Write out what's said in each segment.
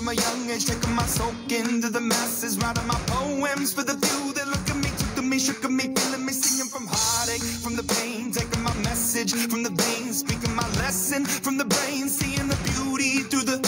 from a young age, taking my sulkin to the masses, writing my poems for the few that look at me, took to me, shook at me, feeling me, singing from heartache, from the pain, taking my message from the veins, speaking my lesson from the brain, seeing the beauty through the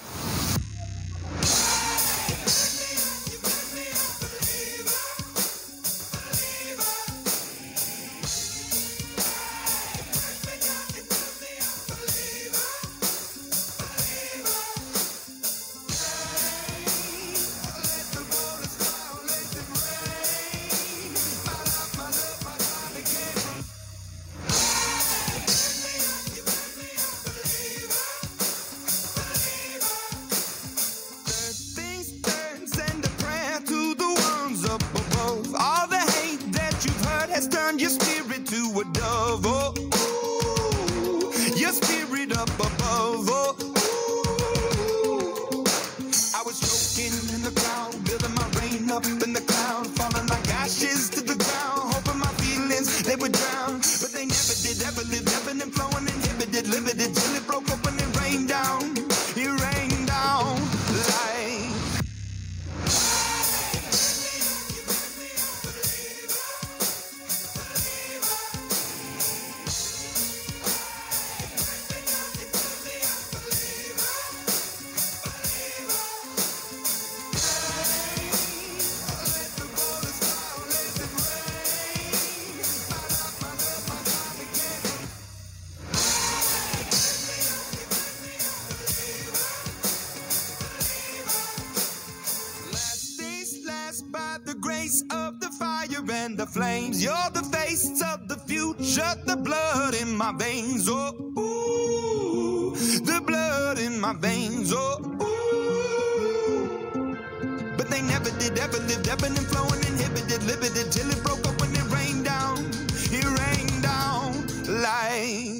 all the hate that you've heard has turned your spirit to a dove. Oh, ooh, your spirit up above. Oh, ooh. I was choking in the crowd, building my rain up in the cloud, falling like ashes to the ground, hoping my feelings they would drown, but they never did. Ever lived, ebbing and flowing, inhibited, limited, till it broke up and it rained down. It rained down like. By the grace of the fire and the flames, you're the face of the future, the blood in my veins. Oh, ooh, the blood in my veins. Oh, ooh. But they never did, ever lived, ebbing and flowing, inhibited, limited, till it broke up when it rained down. It rained down like.